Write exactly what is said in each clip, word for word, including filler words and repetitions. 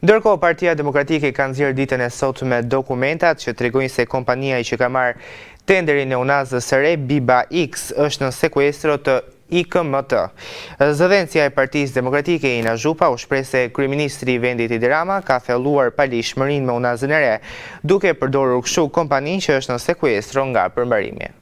Ndërkohë, Partia Demokratike ka nxjerrë ditën e sotme dokumentat që tregojnë se kompania që ka marrë tenderin e Unazës së Re, Biba X, është në sekuestro të I K M T. Zëdhënësia e Partisë Demokratike Ina Zhupa u shpreh se kryeministri i vendit Edi Rama ka thelluar palishmërinë me Unazën e Re, duke përdorur kështu kompaninë që është në sekuestro nga përmbarimi.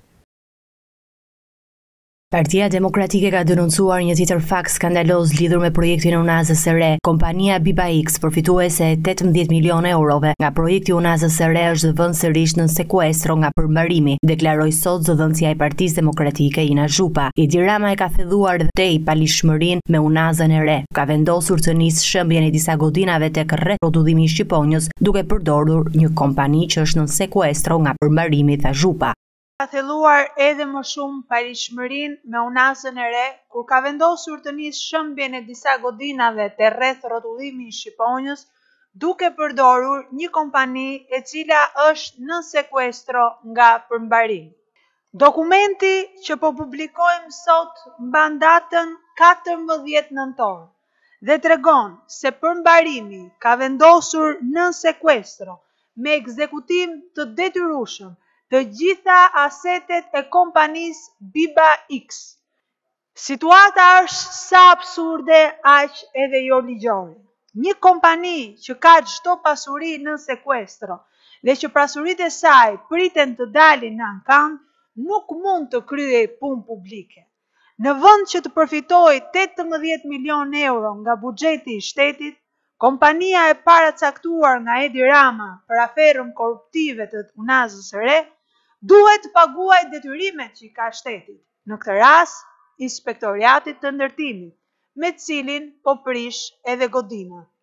Partia Demokratike ka denoncuar një tjetër fakt skandaloz lidhur me projektin e Unazës së Re. Kompania Biba X, përfituese e tetëmbëdhjetë milionë eurove nga projekti Unazës së Re, është vënë sërish në sekuestro nga përmbarimi, deklaroi sot zëdhënësia e Partisë Demokratike Ina Zhupa. Edi Rama e ka thelluar dhe i palishmërinë me Unazën e Re. Ka vendosur të nisë shëmbjen e disa godinave tek rreth rrotullimit i Shqiponjës, duke përdorur një kompani që është në sekuestro nga përmbarimi, tha Zhupa. Ka thelluar edhe më shumë palishmërinë me Unazën e Re, kur ka vendosur të nisë shëmbjen e disa godinave te rreth rrotullimi i Shqiponjës, duke përdorur një kompani e cila është në sekuestro nga përmbarimi. Dokumenti që po publikojmë sot mban datën katërmbëdhjetë nëntor dhe tregon se përmbarimi ka vendosur në sekuestro me ekzekutim të detyrueshëm të gjitha asetet e kompanisë Biba X. Situata është sa absurde, aq edhe jo ligjore. Një kompani që ka çdo pasuri në sekuestro dhe që pasuritë e saj priten të dalin në ankam, nuk mund të kryej punë publike. Në vend që të përfitojë tetëmbëdhjetë milionë euro nga buxheti i shtetit, kompania e paracaktuar nga Edi Rama për aferën korruptive të Unazës së Re duhet të paguajë detyrimet që i ka shtetit, në këtë rast Inspektoriatit të Ndërtimit, me cilin po prish edhe godina.